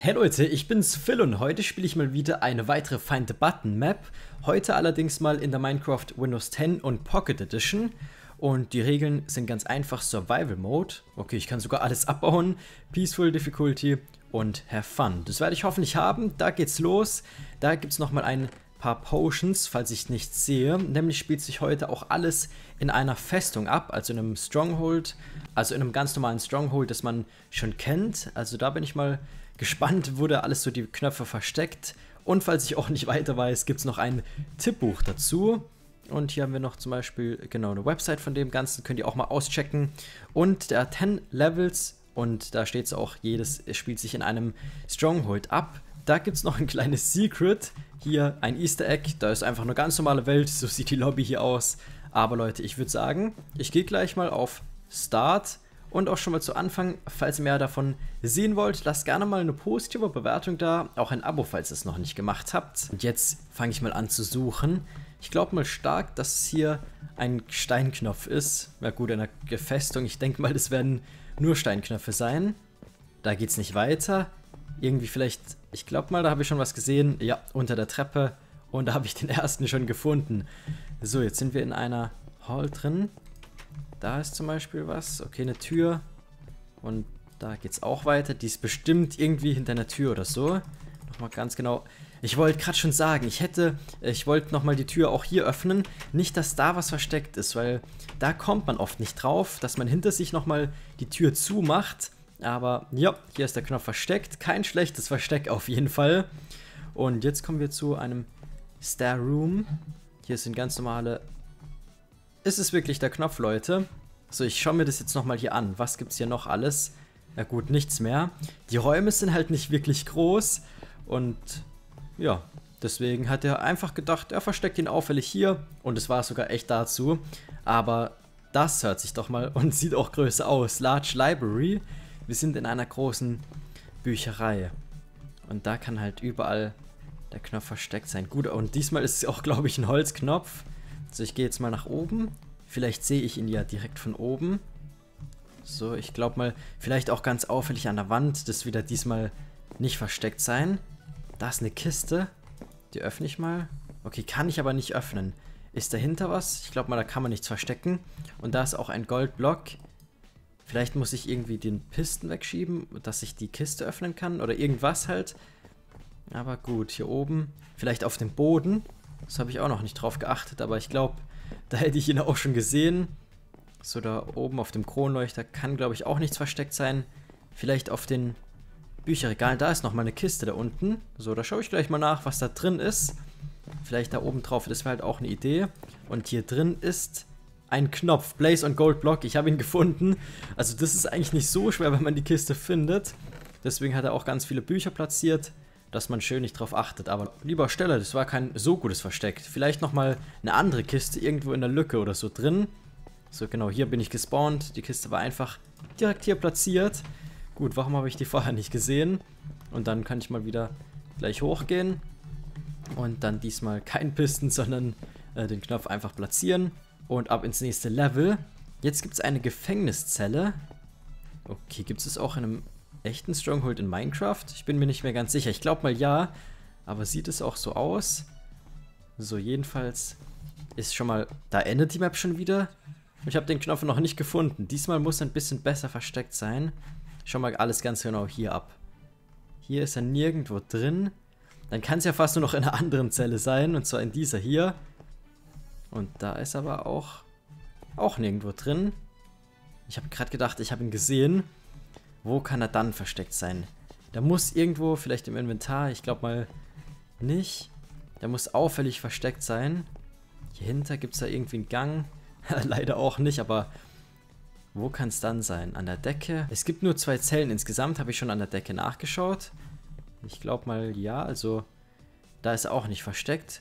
Hey Leute, ich bin's Phil und heute spiele ich mal wieder eine weitere Find the Button Map. Heute allerdings mal in der Minecraft Windows 10 und Pocket Edition. Und die Regeln sind ganz einfach: Survival Mode. Okay, ich kann sogar alles abbauen. Peaceful Difficulty und Have Fun. Das werde ich hoffentlich haben. Da geht's los. Da gibt's nochmal ein paar Potions, falls ich nichts sehe. Nämlich spielt sich heute auch alles in einer Festung ab, also in einem Stronghold. Also in einem ganz normalen Stronghold, das man schon kennt. Also da bin ich mal gespannt, wo da alles so die Knöpfe versteckt. Und falls ich auch nicht weiter weiß, gibt es noch ein Tippbuch dazu. Und hier haben wir noch zum Beispiel genau eine Website von dem Ganzen, könnt ihr auch mal auschecken. Und der 10 Levels, und da steht es auch, jedes spielt sich in einem Stronghold ab. Da gibt es noch ein kleines Secret, hier ein Easter Egg, da ist einfach eine ganz normale Welt, so sieht die Lobby hier aus. Aber Leute, ich würde sagen, ich gehe gleich mal auf Start. Und auch schon mal zu Anfang, falls ihr mehr davon sehen wollt, lasst gerne mal eine positive Bewertung da, auch ein Abo, falls ihr es noch nicht gemacht habt. Und jetzt fange ich mal an zu suchen. Ich glaube mal stark, dass es hier ein Steinknopf ist. Na gut, in der Festung, ich denke mal, das werden nur Steinknöpfe sein. Da geht es nicht weiter. Irgendwie vielleicht, ich glaube mal, da habe ich schon was gesehen. Ja, unter der Treppe. Und da habe ich den ersten schon gefunden. So, jetzt sind wir in einer Hall drin. Da ist zum Beispiel was. Okay, eine Tür. Und da geht's auch weiter. Die ist bestimmt irgendwie hinter einer Tür oder so. Nochmal ganz genau. Ich wollte gerade schon sagen, ich wollte nochmal die Tür auch hier öffnen. Nicht, dass da was versteckt ist, weil da kommt man oft nicht drauf, dass man hinter sich nochmal die Tür zumacht. Aber ja, hier ist der Knopf versteckt. Kein schlechtes Versteck auf jeden Fall. Und jetzt kommen wir zu einem Stair Room. Hier sind ganz normale... Ist es wirklich der Knopf, Leute? So, ich schaue mir das jetzt nochmal hier an. Was gibt es hier noch alles? Na gut, nichts mehr. Die Räume sind halt nicht wirklich groß. Und ja, deswegen hat er einfach gedacht, er versteckt ihn auffällig hier. Und es war sogar echt dazu. Aber das hört sich doch mal und sieht auch größer aus. Large Library. Wir sind in einer großen Bücherei. Und da kann halt überall der Knopf versteckt sein. Gut, und diesmal ist es auch, glaube ich, ein Holzknopf. So, ich gehe jetzt mal nach oben. Vielleicht sehe ich ihn ja direkt von oben. So, ich glaube mal, vielleicht auch ganz auffällig an der Wand. Das wird diesmal nicht versteckt sein. Da ist eine Kiste. Die öffne ich mal. Okay, kann ich aber nicht öffnen. Ist dahinter was? Ich glaube mal, da kann man nichts verstecken. Und da ist auch ein Goldblock. Vielleicht muss ich irgendwie den Pisten wegschieben, dass ich die Kiste öffnen kann. Oder irgendwas halt. Aber gut, hier oben. Vielleicht auf dem Boden. Das habe ich auch noch nicht drauf geachtet, aber ich glaube, da hätte ich ihn auch schon gesehen. So, da oben auf dem Kronleuchter kann, glaube ich, auch nichts versteckt sein. Vielleicht auf den Bücherregalen. Da ist nochmal eine Kiste da unten. So, da schaue ich gleich mal nach, was da drin ist. Vielleicht da oben drauf, das wäre halt auch eine Idee. Und hier drin ist ein Knopf. Blaze on Gold Block. Ich habe ihn gefunden. Also das ist eigentlich nicht so schwer, wenn man die Kiste findet. Deswegen hat er auch ganz viele Bücher platziert, dass man schön nicht drauf achtet. Aber lieber Stelle, das war kein so gutes Versteck. Vielleicht nochmal eine andere Kiste irgendwo in der Lücke oder so drin. So, genau, hier bin ich gespawnt. Die Kiste war einfach direkt hier platziert. Gut, warum habe ich die vorher nicht gesehen? Und dann kann ich mal wieder gleich hochgehen. Und dann diesmal kein Pisten, sondern den Knopf einfach platzieren. Und ab ins nächste Level. Jetzt gibt es eine Gefängniszelle. Okay, gibt es auch in einem echten Stronghold in Minecraft? Ich bin mir nicht mehr ganz sicher. Ich glaube mal ja, aber sieht es auch so aus? So, jedenfalls ist schon mal... Da endet die Map schon wieder. Ich habe den Knopf noch nicht gefunden. Diesmal muss er ein bisschen besser versteckt sein. Schau mal alles ganz genau hier ab. Hier ist er nirgendwo drin. Dann kann es ja fast nur noch in einer anderen Zelle sein, und zwar in dieser hier. Und da ist aber auch nirgendwo drin. Ich habe gerade gedacht, ich habe ihn gesehen. Wo kann er dann versteckt sein? Der muss irgendwo, vielleicht im Inventar, ich glaube mal nicht. Der muss auffällig versteckt sein. Hier hinter gibt es da irgendwie einen Gang. Leider auch nicht, aber wo kann es dann sein? An der Decke? Es gibt nur 2 Zellen insgesamt, habe ich schon an der Decke nachgeschaut. Ich glaube mal ja, also da ist er auch nicht versteckt.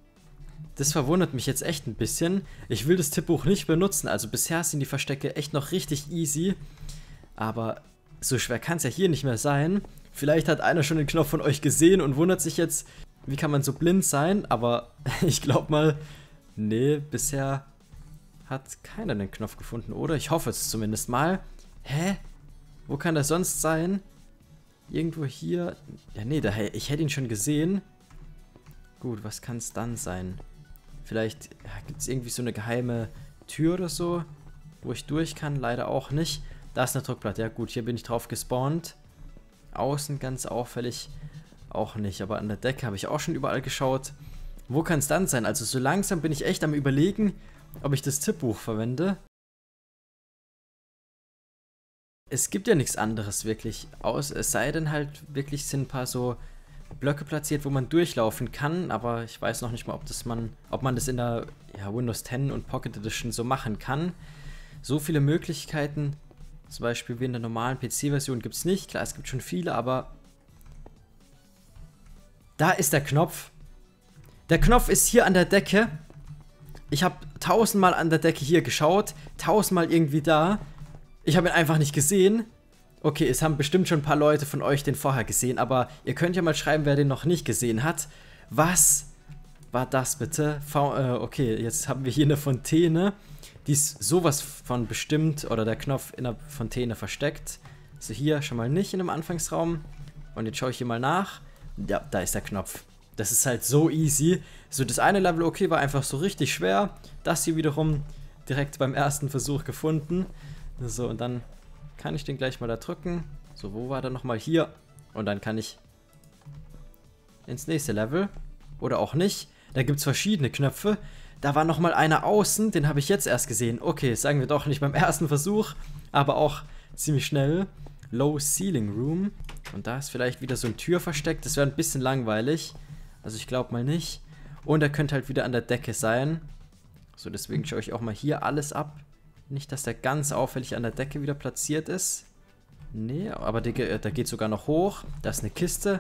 Das verwundert mich jetzt echt ein bisschen. Ich will das Tippbuch nicht benutzen, also bisher sind die Verstecke echt noch richtig easy. Aber so schwer kann es ja hier nicht mehr sein. Vielleicht hat einer schon den Knopf von euch gesehen und wundert sich jetzt, wie kann man so blind sein? Aber ich glaube mal, nee, bisher hat keiner den Knopf gefunden, oder? Ich hoffe es zumindest mal. Hä? Wo kann das sonst sein? Irgendwo hier. Ja, nee, ich hätte ihn schon gesehen. Gut, was kann es dann sein? Vielleicht ja, gibt es irgendwie so eine geheime Tür oder so, wo ich durch kann. Leider auch nicht. Da ist eine Druckplatte. Ja gut, hier bin ich drauf gespawnt. Außen ganz auffällig auch nicht. Aber an der Decke habe ich auch schon überall geschaut. Wo kann es dann sein? Also so langsam bin ich echt am Überlegen, ob ich das Tippbuch verwende. Es gibt ja nichts anderes wirklich. Es sei denn halt wirklich sind ein paar so Blöcke platziert, wo man durchlaufen kann. Aber ich weiß noch nicht mal, ob man das in der Windows 10 und Pocket Edition so machen kann. So viele Möglichkeiten, zum Beispiel wie in der normalen PC-Version, gibt es nicht. Klar, es gibt schon viele, aber da ist der Knopf. Der Knopf ist hier an der Decke. Ich habe 1000-mal an der Decke hier geschaut, 1000-mal irgendwie da. Ich habe ihn einfach nicht gesehen. Okay, es haben bestimmt schon ein paar Leute von euch den vorher gesehen, aber ihr könnt ja mal schreiben, wer den noch nicht gesehen hat. Was war das bitte? Okay, jetzt haben wir hier eine Fontäne. Die ist sowas von bestimmt, oder der Knopf in der Fontäne versteckt. So hier schon mal nicht in dem Anfangsraum. Und jetzt schaue ich hier mal nach. Ja, da ist der Knopf. Das ist halt so easy. So, das eine Level, okay, war einfach so richtig schwer. Das hier wiederum direkt beim ersten Versuch gefunden. So, und dann kann ich den gleich mal da drücken. So, wo war der nochmal? Hier. Und dann kann ich ins nächste Level. Oder auch nicht. Da gibt es verschiedene Knöpfe. Da war nochmal einer außen, den habe ich jetzt erst gesehen. Okay, sagen wir doch nicht beim ersten Versuch, aber auch ziemlich schnell. Low Ceiling Room. Und da ist vielleicht wieder so eine Tür versteckt. Das wäre ein bisschen langweilig. Also ich glaube mal nicht. Und er könnte halt wieder an der Decke sein. So, deswegen schaue ich auch mal hier alles ab. Nicht, dass der ganz auffällig an der Decke wieder platziert ist. Nee, aber da geht sogar noch hoch. Da ist eine Kiste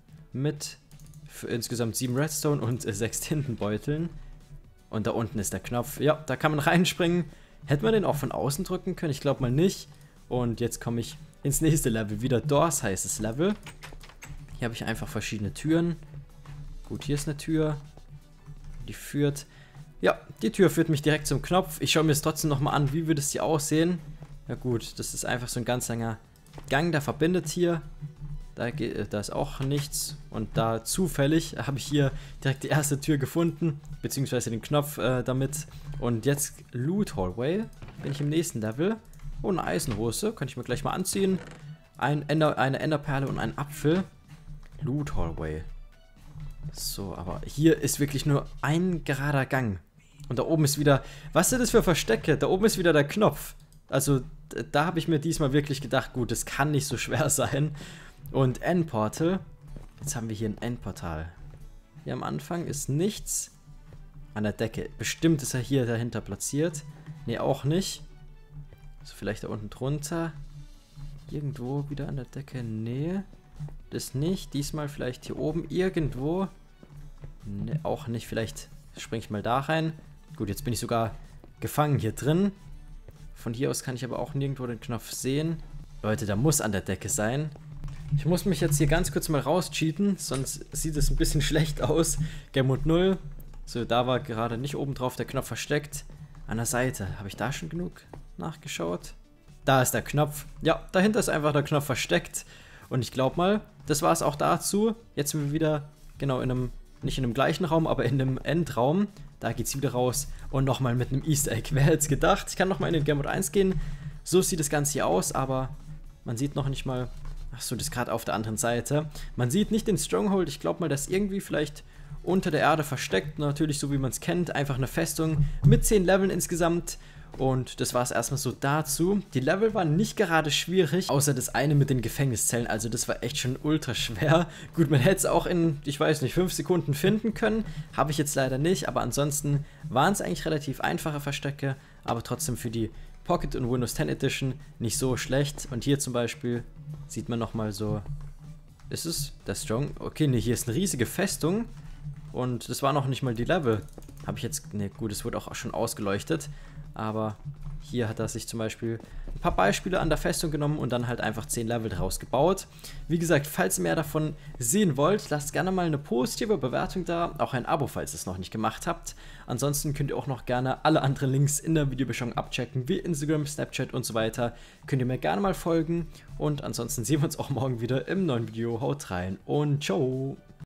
mit insgesamt 7 Redstone und 6 Tintenbeuteln. Und da unten ist der Knopf. Ja, da kann man reinspringen. Hätte man den auch von außen drücken können? Ich glaube mal nicht. Und jetzt komme ich ins nächste Level. Wieder Doors heißt das Level. Hier habe ich einfach verschiedene Türen. Gut, hier ist eine Tür. Die führt... Ja, die Tür führt mich direkt zum Knopf. Ich schaue mir es trotzdem nochmal an, wie würde es hier aussehen. Ja gut, das ist einfach so ein ganz langer Gang, der verbindet hier. Da ist auch nichts. Und da zufällig habe ich hier direkt die erste Tür gefunden. Beziehungsweise den Knopf damit. Und jetzt Loot Hallway. Bin ich im nächsten Level. Oh, eine Eisenhose. Kann ich mir gleich mal anziehen. Eine Enderperle und ein Apfel. Loot Hallway. So, aber hier ist wirklich nur ein gerader Gang. Und da oben ist wieder... Was sind das für Verstecke? Da oben ist wieder der Knopf. Also, da habe ich mir diesmal wirklich gedacht, gut, das kann nicht so schwer sein. Und Endportal. Jetzt haben wir hier ein Endportal. Hier am Anfang ist nichts an der Decke. Bestimmt ist er hier dahinter platziert. Ne, auch nicht. So, vielleicht da unten drunter. Irgendwo wieder an der Decke. Nee, das nicht. Diesmal vielleicht hier oben irgendwo. Ne, auch nicht. Vielleicht springe ich mal da rein. Gut, jetzt bin ich sogar gefangen hier drin. Von hier aus kann ich aber auch nirgendwo den Knopf sehen. Leute, da muss an der Decke sein. Ich muss mich jetzt hier ganz kurz mal rauscheaten, sonst sieht es ein bisschen schlecht aus. Game Mode 0. So, da war gerade nicht oben drauf der Knopf versteckt. An der Seite. Habe ich da schon genug nachgeschaut? Da ist der Knopf. Ja, dahinter ist einfach der Knopf versteckt. Und ich glaube mal, das war es auch dazu. Jetzt sind wir wieder, genau, nicht in einem gleichen Raum, aber in einem Endraum. Da geht es wieder raus. Und nochmal mit einem Easter Egg. Wer hätte es gedacht? Ich kann nochmal in den Game Mode 1 gehen. So sieht das Ganze hier aus, aber man sieht noch nicht mal... Achso, das ist gerade auf der anderen Seite. Man sieht nicht den Stronghold. Ich glaube mal, das ist irgendwie vielleicht unter der Erde versteckt. Natürlich, so wie man es kennt. Einfach eine Festung mit 10 Leveln insgesamt. Und das war es erstmal so dazu. Die Level waren nicht gerade schwierig, außer das eine mit den Gefängniszellen. Also das war echt schon ultra schwer. Gut, man hätte es auch in, ich weiß nicht, 5 Sekunden finden können. Habe ich jetzt leider nicht. Aber ansonsten waren es eigentlich relativ einfache Verstecke. Aber trotzdem für die Pocket und Windows 10 Edition nicht so schlecht. Und hier zum Beispiel sieht man nochmal so... Ist es der Strong? Okay, ne, hier ist eine riesige Festung. Und das war noch nicht mal die Level. Habe ich jetzt... Ne, gut, es wurde auch schon ausgeleuchtet. Aber Hier hat er sich zum Beispiel ein paar Beispiele an der Festung genommen und dann halt einfach 10 Level draus gebaut. Wie gesagt, falls ihr mehr davon sehen wollt, lasst gerne mal eine positive Bewertung da, auch ein Abo, falls ihr es noch nicht gemacht habt. Ansonsten könnt ihr auch noch gerne alle anderen Links in der Videobeschreibung abchecken, wie Instagram, Snapchat und so weiter. Könnt ihr mir gerne mal folgen und ansonsten sehen wir uns auch morgen wieder im neuen Video. Haut rein und ciao!